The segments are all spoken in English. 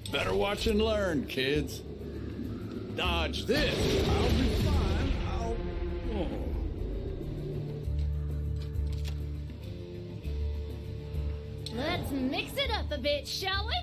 Better watch and learn, kids. Dodge this. I'll be fine. Oh. Let's mix it up a bit, shall we?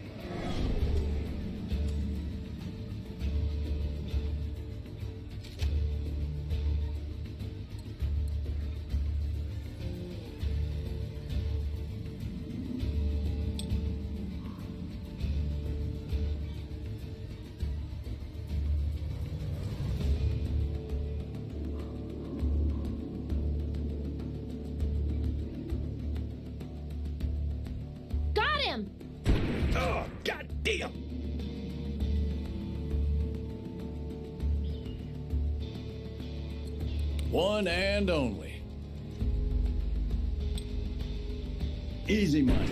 Got him! Oh, goddamn! One and only. Easy money.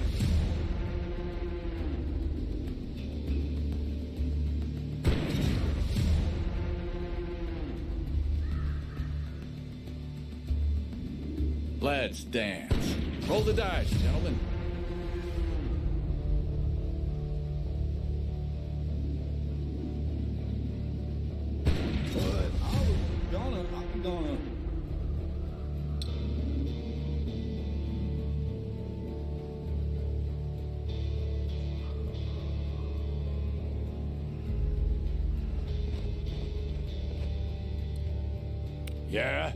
Let's dance. Roll the dice, gentlemen. But I'm gonna. Yeah?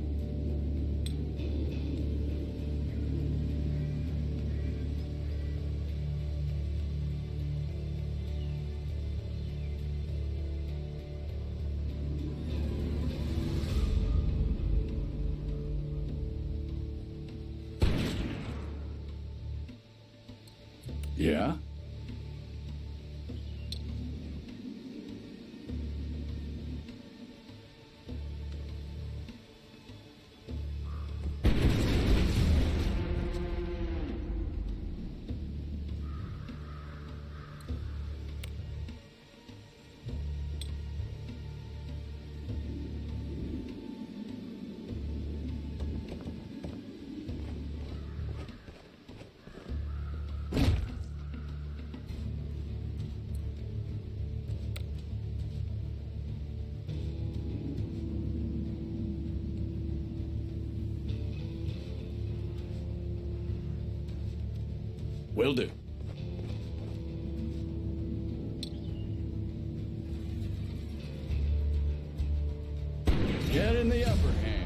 Yeah? Will do. Get in the upper hand.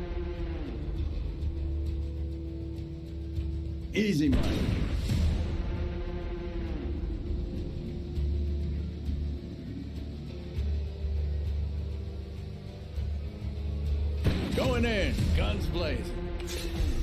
Easy money. Going in, guns blazing.